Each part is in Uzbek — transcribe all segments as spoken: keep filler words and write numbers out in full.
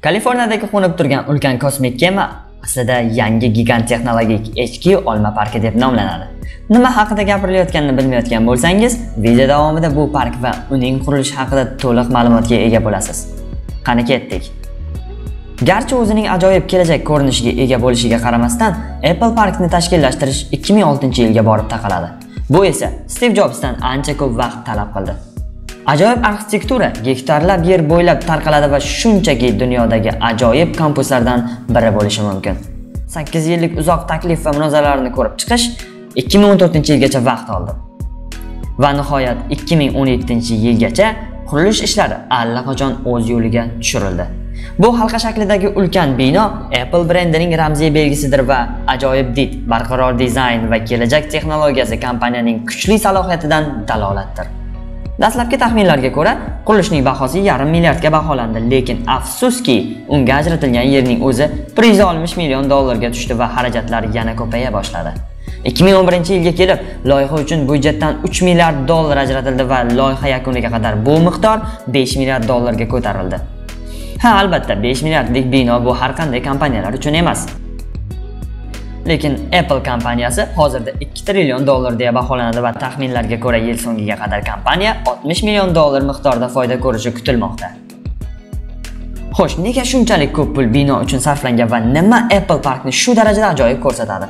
Kaliforniyadagi qo'nib turgan ulkan kosmik kema aslida yangi gigant texnologik H Q olma parki deb nomlanadi. Nima haqida gapirilayotganini bilmayotgan bo'lsangiz, video davomida bu park va uning qurilishi haqida to'liq ma'lumotga ega bo'lasiz. Qani ketdik. Garchi o'zining ajoyib kelajak ko'rinishiga ega bo'lishiga qaramasdan, Apple Parkni tashkillashtirish ikki ming oltinchi yilga borib taqaladi. Bu esa Steve Jobsdan ancha ko'p vaqt talab qildi. Ajoyib arxitektura gektarlab yer bo'ylab tarqaladi va shunchaki dunyodagi ajoyib kampuslardan biri bo'lishi mumkin. sakkiz yillik uzoq taklif va munozaralarni ko'rib chiqish ikki ming o'n to'rtinchi yilgacha vaqt oldi. Va nihoyat ikki ming o'n yettinchi yilgacha qurilish ishlari allaqachon o'z yo'liga tushirildi. Bu halqa shaklidagi ulkan bino Apple brendining ramziy belgisidir va ajoyib did, barqaror dizayn va kelajak texnologiyasi kompaniyaning kuchli salohiyatidan dalolatdir. Dastlabki taxminlarga ko'ra, qurilishning bahosi yarim milliardga baholandi, lekin afsuski, unga ajratilgan yerning o'zi bir yuz oltmish million dollarga tushdi va xarajatlar yana ko'paya boshladi. ikki ming o'n birinchi yilga kelib, loyiha uchun byudjetdan uch milliard dollar ajratildi va loyiha yakuniga qadar bu miqdor besh milliard dollarga ko'tarildi. Ha, albatta, besh milliardlik bino bu har qanday kompaniyalar uchun emas. Lekin Apple kompaniyasi hozirda ikki trillion dollar deya baholanadi va taxminlarga ko'ra yil so'ngiga qadar kompaniya oltmish million dollar miqdorida foyda ko'rishi kutilmoqda. Xo'sh, nega shunchalik ko'p pul bino uchun sarflangan va nima Apple Parkni shu darajada ajoyib ko'rsatadi?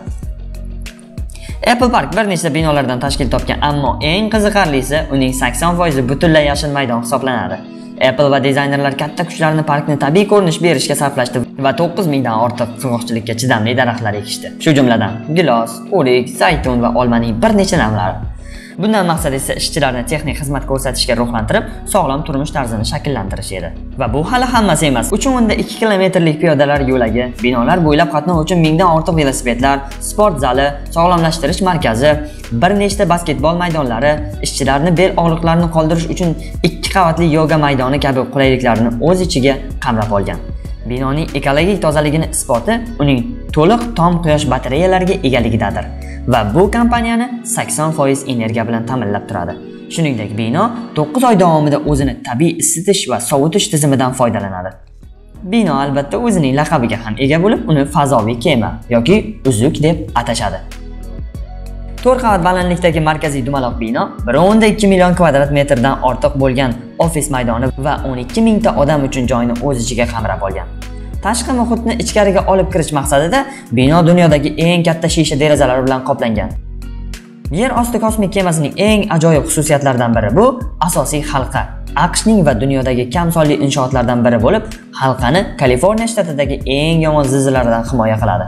Apple Park bir nechta binolardan tashkil topgan, ammo eng qiziqarlisi uning sakson foiz butunlay yashil maydon hisoblanadi. Apple va dizaynerlar katta kuchlarini parkni tabiiy ko'rinish berishga sarflashdi va to'qqiz mingdan ortiq qurg'oqchilikka chidamli daraxtlar ekishdi. Shu jumladan gilos, o'rik, zaytun va olmaning bir necha navlari. Bundan maqsad esa ishchilarni texnik xizmat ko'rsatishga ruhlantirib, sog'lom turmush tarzini shakllantirish edi. Va bu hali hammasi emas. uch o'nda ikki kilometrlik piyodalar yo'lagi, binolar bo'ylab qatnov uchun mingdan ortiq velosipedlar, sport zali, sog'lomlashtirish markazi, bir nechta basketbol maydonlari, ishchilarni bel og'riqlarini qoldirish uchun ikki qavatli yoga maydoni kabi qulayliklarni o'z ichiga qamrab olgan. Binoning ekologik tozaligini isboti uning to'liq tom quyosh batareyalariga egaligidadir va bu kompaniyani sakson foiz energiya bilan ta'minlab turadi. Shuningdek, bino to'qqiz oy davomida o'zini tabiiy isitish va sovutish tizimidan foydalanadi. Bino albatta o'zining laqabiga ham ega bo'lib, uni fazoviy kema yoki uzuk deb atashadi. to'rt qavat balandlikdagi markaziy dumaloq bino bir o'nda ikki million kvadrat metrdan ortiq bo'lgan ofis maydoni va o'n ikki mingta odam uchun joyni o'z ichiga qamrab olgan. Tashqi muhitni ichkariga olib kirish maqsadida bino dunyodagi eng katta shisha derazalari bilan qoplangan. Yer osti kosmik kemasining eng ajoyib xususiyatlaridan biri bu asosiy halqa. AQShning va dunyodagi kam sonli inshootlardan biri bo'lib, halqani Kaliforniya shtatidagi eng yomon zilzilalardan himoya qiladi.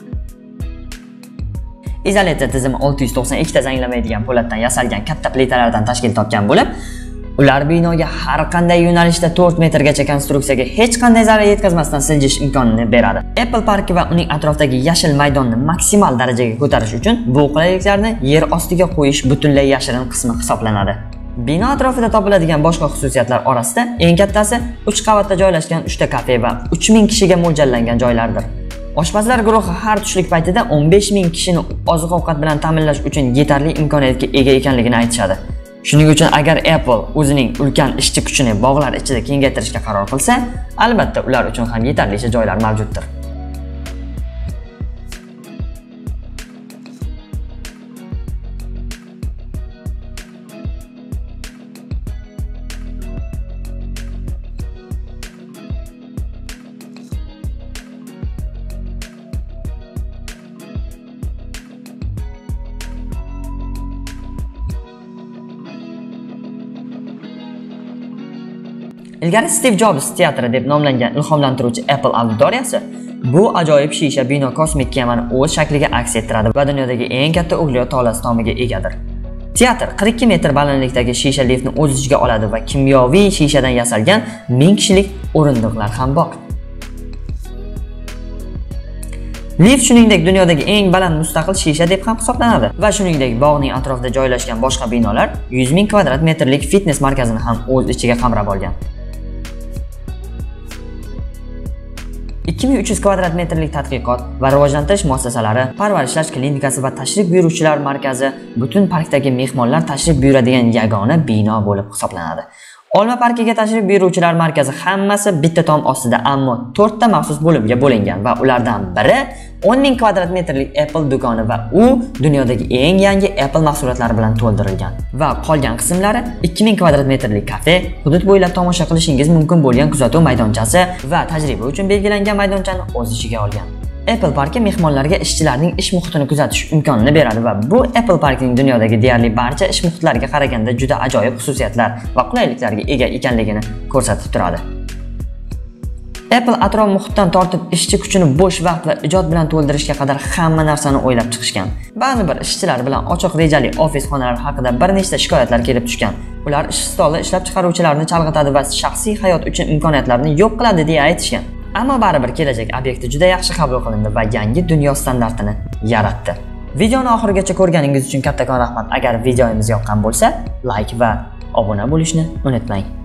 Izolyatsiya tizimi olti yuz to'qson ikkita zanglamaydigan po'latdan yasalgan katta plitalardan tashkil topgan bo'lib, ular binoga har qanday yo'nalishda to'rt metrgacha konstruksiyaga hech qanday zarar yetkazmasdan siljish imkonini beradi. Apple Parki va uning atrofidagi yashil maydonni maksimal darajaga ko'tarish uchun bu qulayliklarni yer ostiga qo'yish butunlay yashirin qismi hisoblanadi. Bino atrofida topiladigan boshqa xususiyatlar orasida eng kattasi uch qavatda joylashgan uchta kafe va uch ming kishiga mo'ljallangan joylardir. Oshpazlar guruhi har tushlik paytida o'n besh ming kishini oziq-ovqat bilan ta'minlash uchun yetarli imkoniyatga ega ekanligini aytishadi. Shuning uchun agar Apple o'zining ulkan ishchi kuchini bog'lar ichida kengaytirishga qaror qilsa, albatta ular uchun ham yetarlicha joylar mavjuddir. Ilgari Steve Jobs teatri deb nomlangan ilhomlantiruvchi Apple auditoriyasi bu ajoyib shisha bino kosmik kemani o'z shakliga aks ettiradi va dunyodagi eng katta ugliyot tolasi tomiga egadir. Teatr qirq ikki metr balandlikdagi shisha liftni o'z ichiga oladi va kimyoviy shishadan yasalgan ming kishilik o'rindiqlar ham bor. Lift shuningdek dunyodagi eng baland mustaqil shisha deb ham hisoblanadi va shuningdek bog'ning atrofida joylashgan boshqa binolar yuz ming kvadrat metrlik fitness markazini ham o'z ichiga qamrab olgan. ikki ming uch yuz kvadrat metrlik tadqiqot va rivojlantirish muassasalari, parvarishlash klinikasi va tashrif buyuruvchilar markazi butun parkdagi mehmonlar tashrif buyuradigan yagona bino bo'lib hisoblanadi. Olma parkiga tashrif buyuruvchilar markazi hammasi bitta tom ostida, ammo to'rtta maxsus bo'limga bo'lingan va ulardan biri o'n ming kvadrat metrlik Apple do'koni va u dunyodagi eng yangi Apple mahsulotlari bilan to'ldirilgan. Va qolgan qismlari ikki ming kvadrat metrlik kafe, hudud bo'ylab tomosha qilishingiz mumkin bo'lgan kuzatuv maydonchasi va tajriba uchun belgilangan maydonchani o'z ichiga olgan. Apple Parki mehmonlarga ishchilarning ish muhitini kuzatish imkonini beradi va bu Apple Parkning dunyodagi deyarli barcha ish muhitlariga qaraganda juda ajoyib xususiyatlar va qulayliklarga ega ekanligini ko'rsatib turadi. Apple atrof muhitdan tortib ishchi kuchini bo'sh vaqt va ijod bilan to'ldirishga qadar hamma narsani o'ylab chiqishgan. Ba'zi bir ishchilar bilan ochiq rejali ofis xonalari haqida bir nechta shikoyatlar kelib tushgan. Ular ish stoli ishlab chiqaruvchilarni chalg'itadi va shaxsiy hayot uchun imkoniyatlarni yo'q qiladi deya aytishgan. Ammo baribir kelajak obyekti juda yaxshi qabul qilindi va yangi dunyo standartini yaratdi. Videoni oxirigacha ko'rganingiz uchun kattakon rahmat. Agar videomiz yoqqan bo'lsa, like va obuna bo'lishni unutmang.